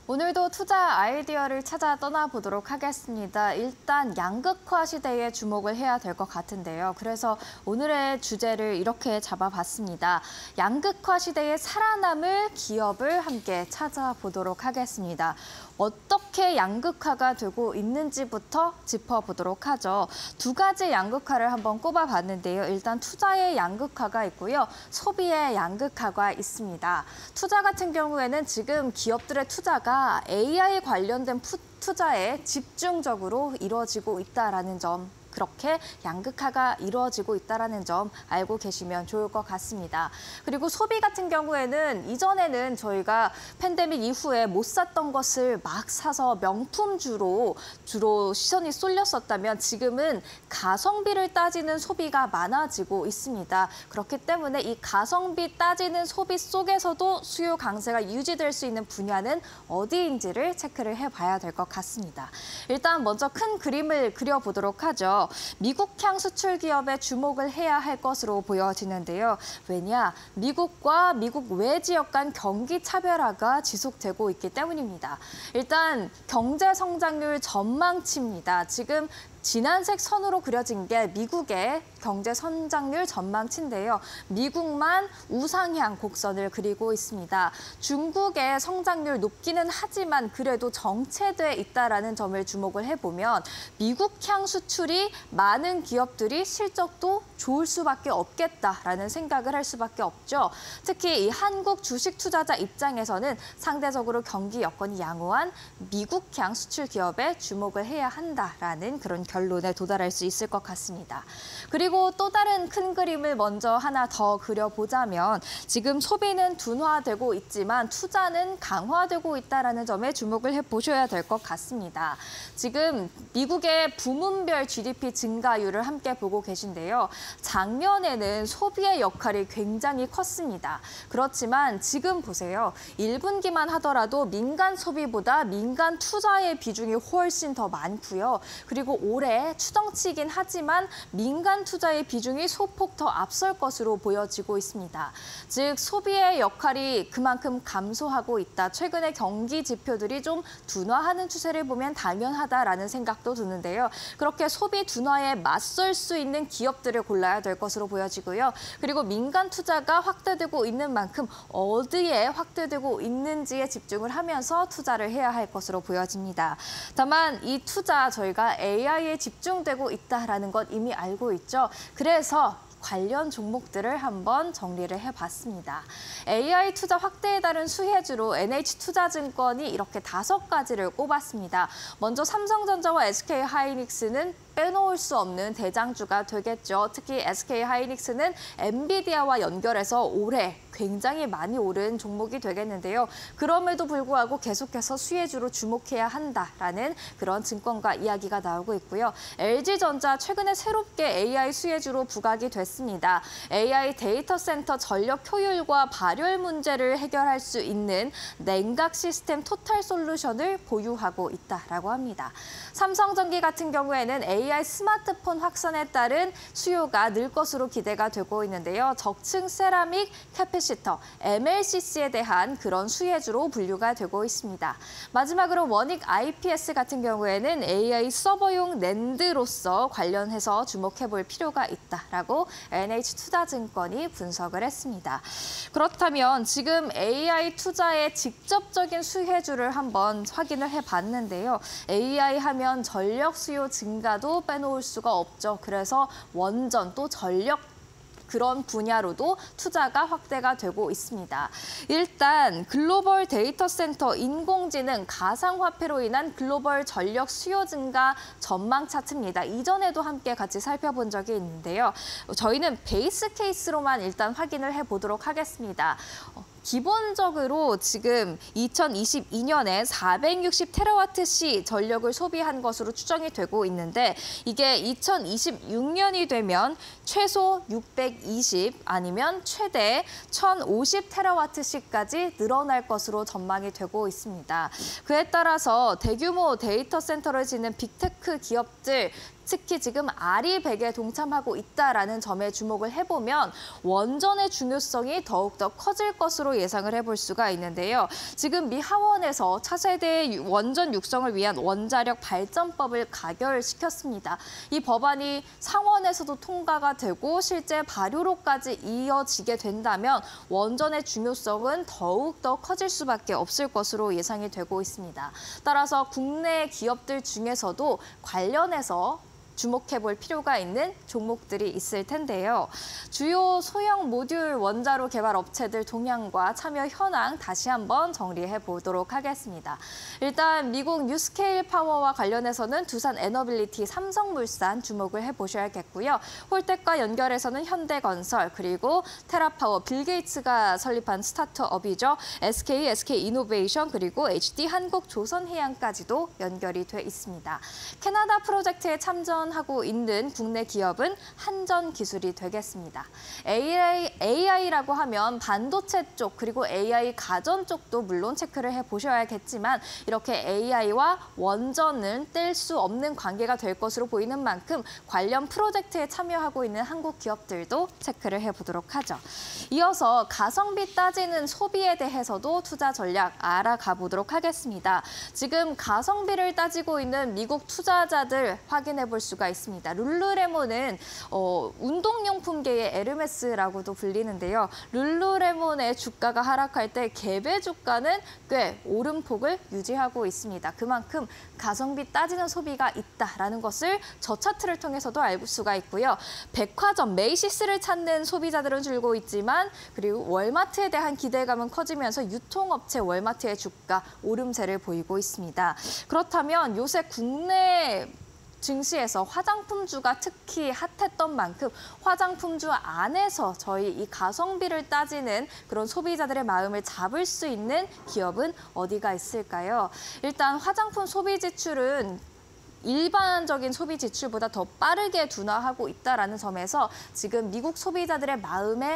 오늘도 투자 아이디어를 찾아 떠나보도록 하겠습니다. 일단 양극화 시대에 주목을 해야 될 것 같은데요. 그래서 오늘의 주제를 이렇게 잡아봤습니다. 양극화 시대에 살아남을 기업을 함께 찾아보도록 하겠습니다. 어떻게 양극화가 되고 있는지부터 짚어보도록 하죠. 두 가지 양극화를 한번 꼽아봤는데요. 일단 투자의 양극화가 있고요. 소비의 양극화가 있습니다. 투자 같은 경우에는 지금 기업들의 투자가 AI 관련된 투자에 집중적으로 이루어지고 있다는 점, 그렇게 양극화가 이루어지고 있다는 점 알고 계시면 좋을 것 같습니다. 그리고 소비 같은 경우에는 이전에는 저희가 팬데믹 이후에 못 샀던 것을 막 사서 명품주로 주로 시선이 쏠렸었다면 지금은 가성비를 따지는 소비가 많아지고 있습니다. 그렇기 때문에 이 가성비 따지는 소비 속에서도 수요 강세가 유지될 수 있는 분야는 어디인지를 체크를 해봐야 될 것 같습니다. 일단 먼저 큰 그림을 그려보도록 하죠. 미국향 수출 기업에 주목을 해야 할 것으로 보여지는데요. 왜냐? 미국과 미국 외 지역 간 경기 차별화가 지속되고 있기 때문입니다. 일단 경제 성장률 전망치입니다. 지금 진한색 선으로 그려진 게 미국의 경제 성장률 전망치인데요. 미국만 우상향 곡선을 그리고 있습니다. 중국의 성장률 높기는 하지만 그래도 정체돼 있다는 점을 주목을 해보면 미국향 수출이 많은 기업들이 실적도 좋을 수밖에 없겠다라는 생각을 할 수밖에 없죠. 특히 이 한국 주식 투자자 입장에서는 상대적으로 경기 여건이 양호한 미국향 수출 기업에 주목을 해야 한다라는 그런 결론에 도달할 수 있을 것 같습니다. 그리고 또 다른 큰 그림을 먼저 하나 더 그려보자면 지금 소비는 둔화되고 있지만 투자는 강화되고 있다는 점에 주목을 해보셔야 될 것 같습니다. 지금 미국의 부문별 GDP 증가율을 함께 보고 계신데요. 작년에는 소비의 역할이 굉장히 컸습니다. 그렇지만 지금 보세요. 1분기만 하더라도 민간 소비보다 민간 투자의 비중이 훨씬 더 많고요. 그리고 올해 추정치이긴 하지만 민간 투자의 비중이 소폭 더 앞설 것으로 보여지고 있습니다. 즉 소비의 역할이 그만큼 감소하고 있다. 최근에 경기 지표들이 좀 둔화하는 추세를 보면 당연하다라는 생각도 드는데요. 그렇게 소비 둔화에 맞설 수 있는 기업들을 골라야 될 것으로 보여지고요. 그리고 민간 투자가 확대되고 있는 만큼 어디에 확대되고 있는지에 집중을 하면서 투자를 해야 할 것으로 보여집니다. 다만 이 투자 저희가 AI에 집중되고 있다는 것 이미 알고 있죠. 그래서 관련 종목들을 한번 정리를 해봤습니다. AI 투자 확대에 따른 수혜주로 NH투자증권이 이렇게 5가지를 꼽았습니다. 먼저 삼성전자와 SK하이닉스는 빼놓을 수 없는 대장주가 되겠죠. 특히 SK하이닉스는 엔비디아와 연결해서 올해 굉장히 많이 오른 종목이 되겠는데요. 그럼에도 불구하고 계속해서 수혜주로 주목해야 한다라는 그런 증권가 이야기가 나오고 있고요. LG전자 최근에 새롭게 AI 수혜주로 부각이 됐습니다. AI 데이터 센터 전력 효율과 발열 문제를 해결할 수 있는 냉각 시스템 토탈 솔루션을 보유하고 있다라고 합니다. 삼성전기 같은 경우에는 AI 스마트폰 확산에 따른 수요가 늘 것으로 기대가 되고 있는데요. 적층 세라믹 캐패시터, MLCC에 대한 그런 수혜주로 분류가 되고 있습니다. 마지막으로 원익 IPS 같은 경우에는 AI 서버용 낸드로서 관련해서 주목해볼 필요가 있다라고 NH투자증권이 분석을 했습니다. 그렇다면 지금 AI 투자의 직접적인 수혜주를 한번 확인을 해봤는데요. AI 하면 전력 수요 증가도 빼놓을 수가 없죠. 그래서 원전 또 전력 그런 분야로도 투자가 확대가 되고 있습니다. 일단 글로벌 데이터 센터, 인공지능, 가상화폐로 인한 글로벌 전력 수요 증가 전망 차트입니다. 이전에도 함께 같이 살펴본 적이 있는데요. 저희는 베이스 케이스로만 일단 확인을 해보도록 하겠습니다. 기본적으로 지금 2022년에 460테라와트시 전력을 소비한 것으로 추정이 되고 있는데 이게 2026년이 되면 최소 620 아니면 최대 1050테라와트시까지 늘어날 것으로 전망이 되고 있습니다. 그에 따라서 대규모 데이터 센터를 짓는 빅테크 기업들 특히 지금 아리백에 동참하고 있다라는 점에 주목을 해보면 원전의 중요성이 더욱더 커질 것으로 예상을 해볼 수가 있는데요. 지금 미 하원에서 차세대 원전 육성을 위한 원자력 발전법을 가결시켰습니다. 이 법안이 상원에서도 통과가 되고 실제 발효로까지 이어지게 된다면 원전의 중요성은 더욱더 커질 수밖에 없을 것으로 예상이 되고 있습니다. 따라서 국내 기업들 중에서도 관련해서 주목해볼 필요가 있는 종목들이 있을 텐데요. 주요 소형 모듈 원자로 개발 업체들 동향과 참여 현황 다시 한번 정리해 보도록 하겠습니다. 일단 미국 뉴스케일 파워와 관련해서는 두산 에너빌리티, 삼성물산 주목을 해보셔야겠고요. 홀텍과 연결해서는 현대건설, 그리고 테라파워, 빌 게이츠가 설립한 스타트업이죠. SK, SK이노베이션, 그리고 HD 한국조선해양까지도 연결이 돼 있습니다. 캐나다 프로젝트에 하고 있는 국내 기업은 한전기술이 되겠습니다. AI라고 하면 반도체 쪽 그리고 AI 가전 쪽도 물론 체크를 해보셔야겠지만 이렇게 AI와 원전은 뗄 수 없는 관계가 될 것으로 보이는 만큼 관련 프로젝트에 참여하고 있는 한국 기업들도 체크를 해보도록 하죠. 이어서 가성비 따지는 소비에 대해서도 투자 전략 알아가 보도록 하겠습니다. 지금 가성비를 따지고 있는 미국 투자자들 확인해 볼 수가 있습니다. 룰루레몬은 운동용품계의 에르메스라고도 불리는데요. 룰루레몬의 주가가 하락할 때 갭의 주가는 꽤 오름폭을 유지하고 있습니다. 그만큼 가성비 따지는 소비가 있다라는 것을 저 차트를 통해서도 알 수가 있고요. 백화점, 메이시스를 찾는 소비자들은 줄고 있지만 그리고 월마트에 대한 기대감은 커지면서 유통업체 월마트의 주가 오름세를 보이고 있습니다. 그렇다면 요새 국내 증시에서 화장품주가 특히 핫했던 만큼 화장품주 안에서 저희 이 가성비를 따지는 그런 소비자들의 마음을 잡을 수 있는 기업은 어디가 있을까요? 일단 화장품 소비 지출은 일반적인 소비 지출보다 더 빠르게 둔화하고 있다는 점에서 지금 미국 소비자들의 마음에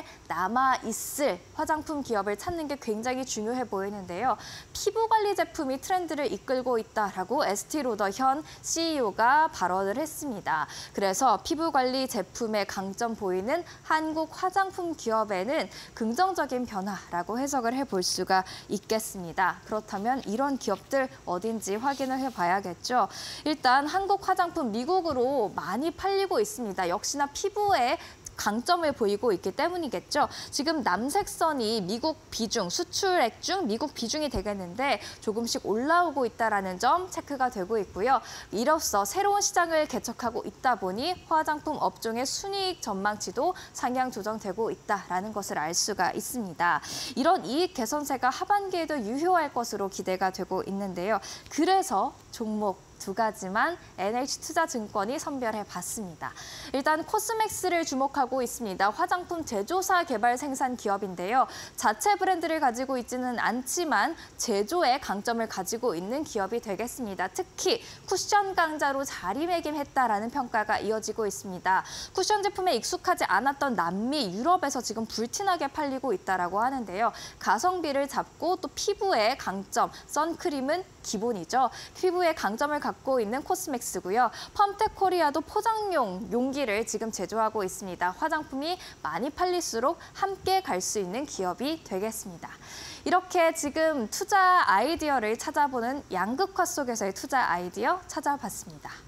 남아있을 화장품 기업을 찾는 게 굉장히 중요해 보이는데요. 피부 관리 제품이 트렌드를 이끌고 있다라고 에스티로더 현 CEO가 발언을 했습니다. 그래서 피부 관리 제품의 강점 보이는 한국 화장품 기업에는 긍정적인 변화라고 해석을 해볼 수가 있겠습니다. 그렇다면 이런 기업들 어딘지 확인을 해봐야겠죠. 일단 한국 화장품 미국으로 많이 팔리고 있습니다. 역시나 피부에 강점을 보이고 있기 때문이겠죠. 지금 남색선이 미국 비중, 수출액 중 미국 비중이 되겠는데 조금씩 올라오고 있다는 점 체크가 되고 있고요. 이로써 새로운 시장을 개척하고 있다 보니 화장품 업종의 순이익 전망치도 상향 조정되고 있다는 것을 알 수가 있습니다. 이런 이익 개선세가 하반기에도 유효할 것으로 기대가 되고 있는데요. 그래서 종목 두 가지만 NH투자증권이 선별해봤습니다. 일단 코스맥스를 주목하고 있습니다. 화장품 제조사 개발 생산 기업인데요. 자체 브랜드를 가지고 있지는 않지만 제조에 강점을 가지고 있는 기업이 되겠습니다. 특히 쿠션 강자로 자리매김했다라는 평가가 이어지고 있습니다. 쿠션 제품에 익숙하지 않았던 남미, 유럽에서 지금 불티나게 팔리고 있다고 하는데요. 가성비를 잡고 또 피부의 강점, 선크림은 기본이죠. 피부에 강점을 갖고 있는 코스맥스고요. 펌텍 코리아도 포장용 용기를 지금 제조하고 있습니다. 화장품이 많이 팔릴수록 함께 갈 수 있는 기업이 되겠습니다. 이렇게 지금 투자 아이디어를 찾아보는 양극화 속에서의 투자 아이디어 찾아봤습니다.